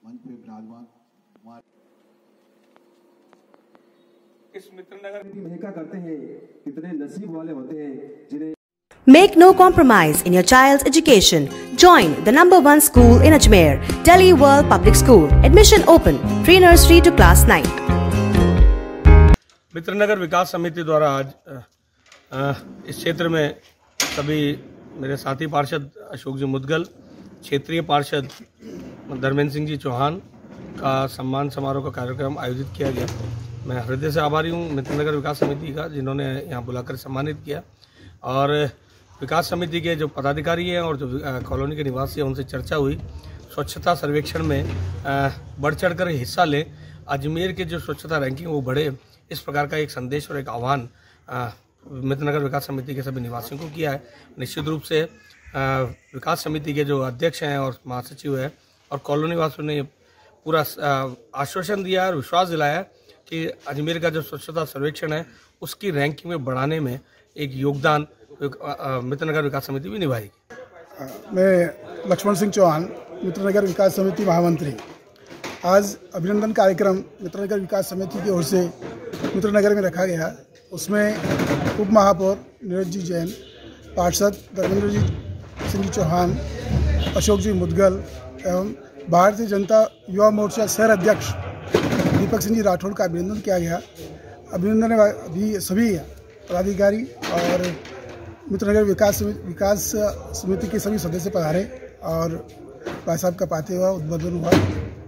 मंच पे विराजमान इस मित्रनगर महका करते हैं, कितने नसीब वाले होते हैं जिन्हें Make no compromise in your child's education. Join the #1 school in Ajmer, Delhi World Public School. Admission open. Pre-nursery to class 9. Mitranagar विकास समिति द्वारा आज इस क्षेत्र में सभी मेरे साथी पार्षद अशोक जी मुदगल, क्षेत्रीय पार्षद धर्मेंद्र सिंह जी चौहान का सम्मान समारोह का कार्यक्रम आयोजित किया गया। मैं हृदय से आभारी हूँ मित्रनगर विकास समिति का, जिन्होंने यहाँ बुलाकर सम्मानित किया। और विकास समिति के जो पदाधिकारी हैं और जो कॉलोनी के निवासी हैं उनसे चर्चा हुई। स्वच्छता सर्वेक्षण में बढ़ चढ़कर हिस्सा लें, अजमेर के जो स्वच्छता रैंकिंग वो बढ़े, इस प्रकार का एक संदेश और एक आह्वान मित्रनगर विकास समिति के सभी निवासियों को किया है। निश्चित रूप से विकास समिति के जो अध्यक्ष हैं और महासचिव हैं और कॉलोनी वासियों ने पूरा आश्वासन दिया और विश्वास दिलाया कि अजमेर का जो स्वच्छता सर्वेक्षण है उसकी रैंकिंग में बढ़ाने में एक योगदान मित्रनगर विकास समिति भी निभाएगी। मैं लक्ष्मण सिंह चौहान, मित्रनगर विकास समिति महामंत्री। आज अभिनंदन कार्यक्रम मित्रनगर विकास समिति की ओर से मित्रनगर में रखा गया। उसमें उप महापौर नीरज जी जैन, पार्षद धर्मेंद्र जी सिंह जी चौहान, अशोक जी मुदगल एवं भारतीय जनता युवा मोर्चा शहर अध्यक्ष दीपक सिंह जी राठौड़ का अभिनंदन किया गया। अभिनंदन भी सभी पदाधिकारी और मित्रनगर विकास समिति के सभी सदस्य पधारे और भाई साहब का पाते हुआ उद्बोधन हुआ।